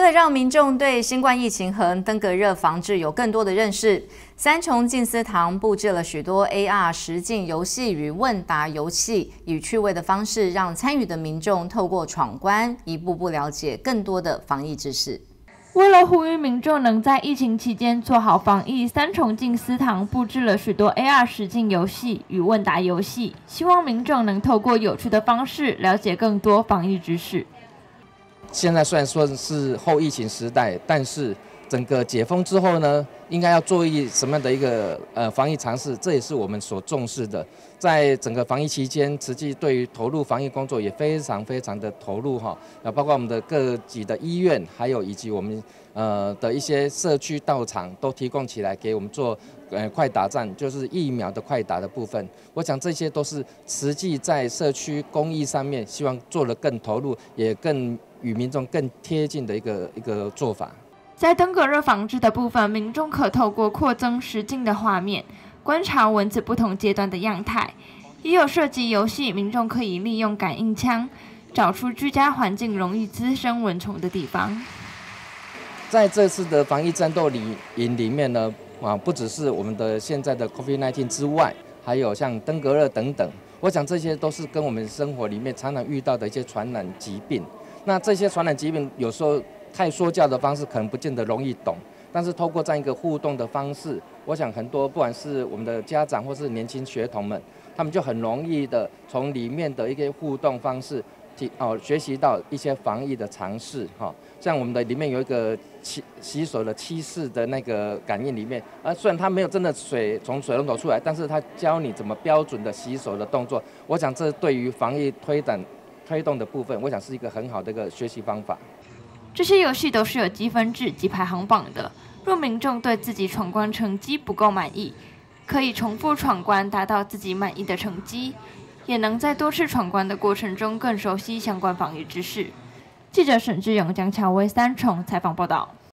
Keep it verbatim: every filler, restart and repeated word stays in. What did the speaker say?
了让民众对新冠疫情和登革热防治有更多的认识，三重静思堂布置了许多 A R 实境游戏与问答游戏，以趣味的方式让参与的民众透过闯关，一步步了解更多的防疫知识。 为了呼吁民众能在疫情期间做好防疫，三重静思堂布置了许多 A R 实境游戏与问答游戏，希望民众能透过有趣的方式了解更多防疫知识。 现在虽然说是后疫情时代，但是整个解封之后呢，应该要做一什么样的一个呃防疫尝试，这也是我们所重视的。在整个防疫期间，实际对于投入防疫工作也非常非常的投入哈，啊，包括我们的各级的医院，还有以及我们呃的一些社区道场都提供起来给我们做呃快打站，就是疫苗的快打的部分。我想这些都是实际在社区公益上面，希望做得更投入，也更与民众更贴近的一个一个做法。 在登革热防治的部分，民众可透过扩增实境的画面，观察蚊子不同阶段的样态。也有涉及游戏，民众可以利用感应枪，找出居家环境容易滋生蚊虫的地方。 在这次的防疫战斗里营里面呢，啊，不只是我们的现在的 COVID 十九 之外，还有像登革热等等。我想这些都是跟我们生活里面常常遇到的一些传染疾病。那这些传染疾病有时候 太说教的方式可能不见得容易懂，但是透过这样一个互动的方式，我想很多不管是我们的家长或是年轻学童们，他们就很容易的从里面的一些互动方式，提哦学习到一些防疫的常识哈。像我们的里面有一个洗洗手的七式的那个感应里面，啊虽然它没有真的水从水龙头出来，但是它教你怎么标准的洗手的动作。我想这对于防疫推展推动的部分，我想是一个很好的一个学习方法。 这些游戏都是有积分制及排行榜的。若民众对自己闯关成绩不够满意，可以重复闯关，达到自己满意的成绩，也能在多次闯关的过程中更熟悉相关防疫知识。记者沈志勇、江乔威三重采访报道。